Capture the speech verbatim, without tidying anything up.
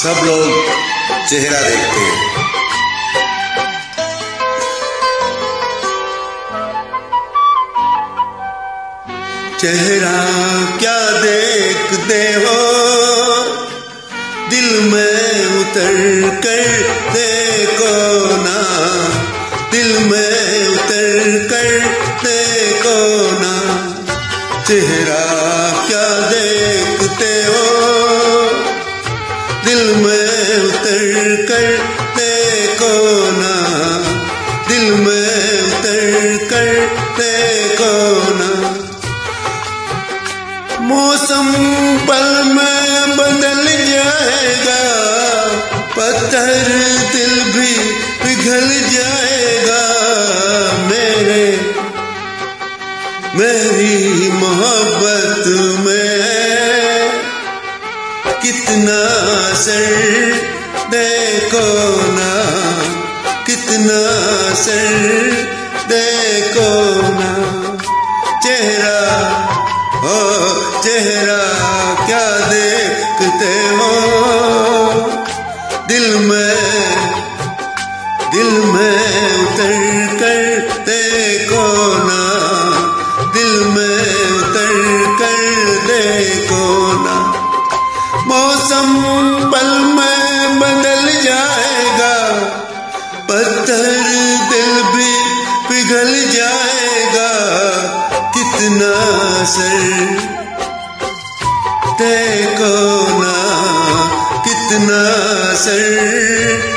सब लोग चेहरा देखते हैं। चेहरा क्या देखते हो, दिल में उतर कर देखो ना, दिल में उतर कर देखो ना। चेहरा क्या देखते हो, दिल में उतर कर देखो ना, दिल में उतर कर देखो ना। मौसम पल में बदल जाएगा, पत्थर दिल भी पिघल जाएगा। मेरे मेरी मोहब्बत में कितना असर देखो ना, कितना असर देखो ना। चेहरा हो चेहरा क्या देखते हो, दिल में दिल में उतर कर देखो ना, दिल में उतर कर देखो ना। मौसम पल में बदल जाएगा, पत्थर दिल भी पिघल जाएगा। कितना असर देखो ना, कितना असर